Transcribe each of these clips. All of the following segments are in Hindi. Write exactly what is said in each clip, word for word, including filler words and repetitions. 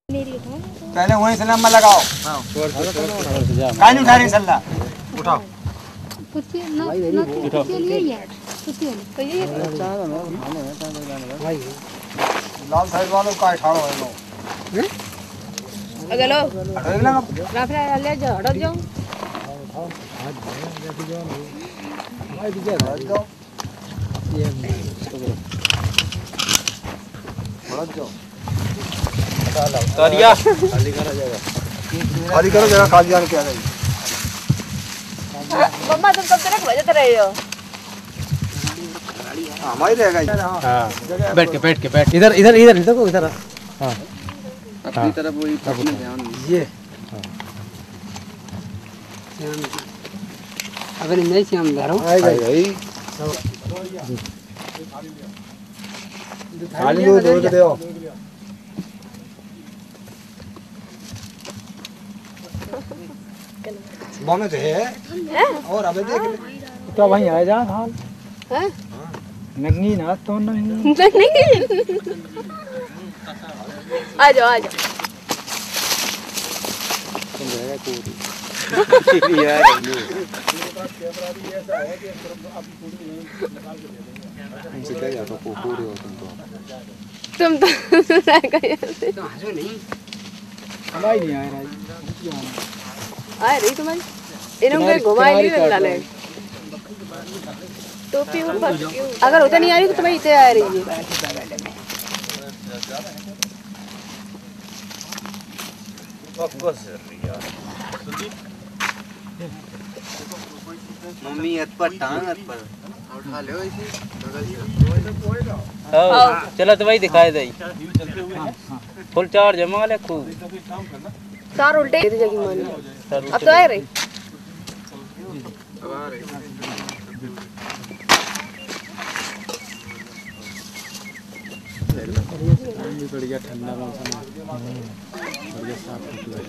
पहले वहीं से नंबर लगाओ। हाँ। कहाँ नहीं उठा रही सल्ला? उठाओ। लाल साइड वालों का ठाड़ो है लो। अगर लो। हटो ना। राफड़ा ले जाओ, हटो जाओ। भाई दीजिए हट जाओ। हट जाओ। करिया खाली करा जाएगा। खाली करो जगह खाली जाने क्या जाएगी? मम्मा तुम कब तक बजते रहे हो? हमारी रहेगा ये। हाँ बैठ के बैठ के बैठ इधर इधर इधर देखो इधर हाँ अपनी तरफ वही अपनी ध्यान ये अगर नहीं से हम धरो आई भाई खाली दो दो के दो में तो है और अबे देख ले तो वहीं आ जा हाल हैं नंगी ना तो नहीं नहीं आ जाओ आ जाओ तुम रहेगा पूरी यार सीधा जाओ तो पूरी हो तुम तो तुम तो रह गए तो हंसो नहीं हमारी नहीं आ रहा आ रही तुम्हारी इन्होंने घुमाई नहीं लगा ले टोपी ऊपर अगर उधर नहीं आ रही तो तुम्हें इधर आ रही है मम्मी हाथ पर टांग हाथ पर उठा ले इसे चलो तो वही दिखाई दे फुल चार्ज जमा ले खूब चार उल्टे इधर जगी मान अब तो आ रही अब आ रही बढ़िया ठंडा मौसम बढ़िया साफ सुथरा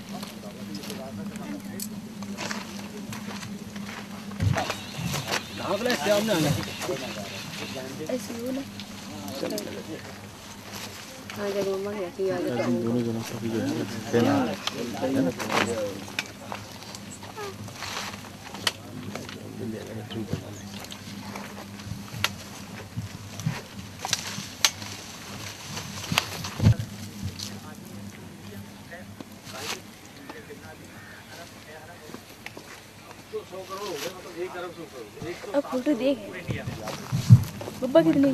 कहाँ पे सामने आना ऐसे बोले हाँ जब मम्मा कैसी आ जाता है दोनों जनों का भी जो है ना अब फोटो देख बब्बा कितने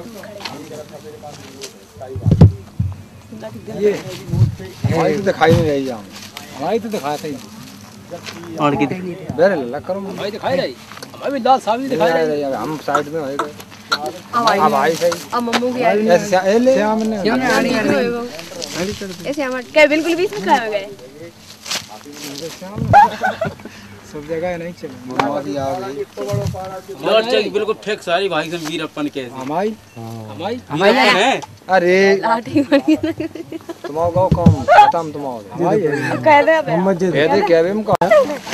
ये हमारी तो दिखाई नहीं रही जाऊँ हमारी तो दिखाते ही और की बेरे लल्ला करो भाई दिखाई रही हमें भी लाल साहब दिखाई रही हम साइड में होएगा अब अब आई सही अब मम्मू की आई ऐसे ले सामने ऐसे हम क्या बिल्कुल बीच में खा गए सब जगह नहीं चले मम्मा भी आ गई और चल बिल्कुल ठीक सारी भाई से वीरप्पन के हमारी हमारी हमारी है अरे लाठी बड़ी तुम्हारा गाँव कम खत्म तुम्हारा हमारी कह दे अब कह दे कह रहे हम कहाँ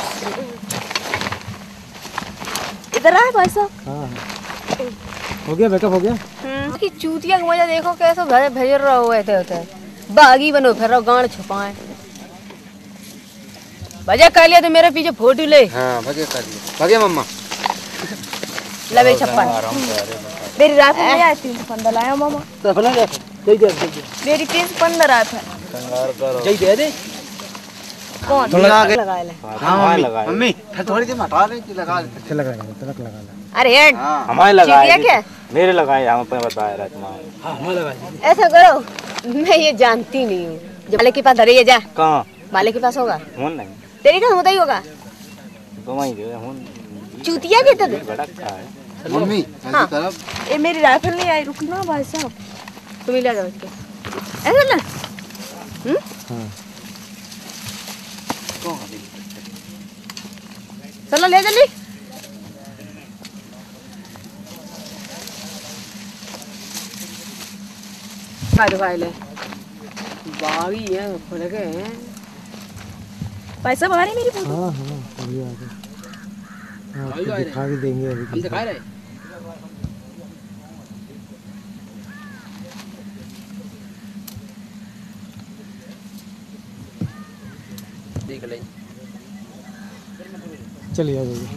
इधर आ भाई साहब हो गया बैकअप हो गया की चूतिया का मजा देखो कैसे भज भेज रहा हुआ होते होते बागी बनो फिर रहो गांड छुपाए भजा कर लिया तो मेरे पीछे फोटो ले हाँ भगे कर लिया भगे मम्मा लबे छप्पन मेरी रात में आया तीन सौ पंद्रह लाया मामा मेरी तीन सौ पंद्रह रात है जय दे दे कौन लगा के लगा ले हाँ लगा मम्मी फिर थोड़ी देर हटा दे कि लगा अच्छा लगा लगा तिलक लगा ले अरे हेड हमारे लगाया क्या मेरे लगाए हम पे बताया रहा तुम्हारे हां हमारे लगाए ऐसा करो मैं ये जानती नहीं हूँ जब मालिक के पास धरे ये जा कहां मालिक के पास होगा हुन नहीं तेरे का होता ही होगा तो वहीं जो हुन चूतिया के तो बड़ा का है मम्मी हाँ। ऐसी तरफ ये मेरी राइफल नहीं आई रुकना भाई साहब तुम ही ले जाओ इसके ऐसा ना हम्म चलो ले जल्दी भाई भाई ले बागी है खुल गए हैं पैसा बगानी मेरी फोटो हां हां अभी आ गए हां दिखा के देंगे अभी हम दिखा रहे देख ले चलिए आ जाइए।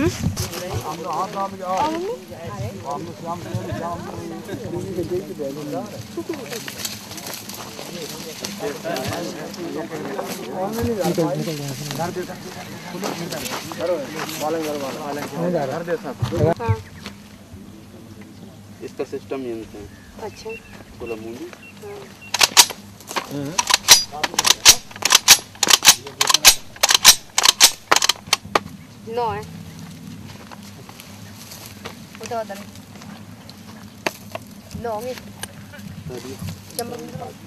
इसका सिस्टम ये है। अच्छा बोला मूंगी नौ है उधर उधर नौ में चंबल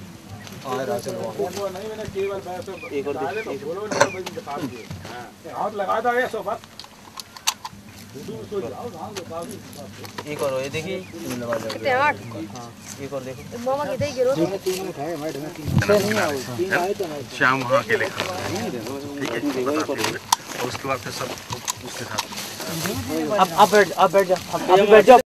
एक और हाथ लगा दो ये सोफा एक और ये देखिए कितने आठ एक और देखो मामा कितने गिरो शाम वहाँ के लिए ठीक है उसके बाद फिर सब उसके साथ अब अब बैठ अब बैठ जा अब बैठ जा।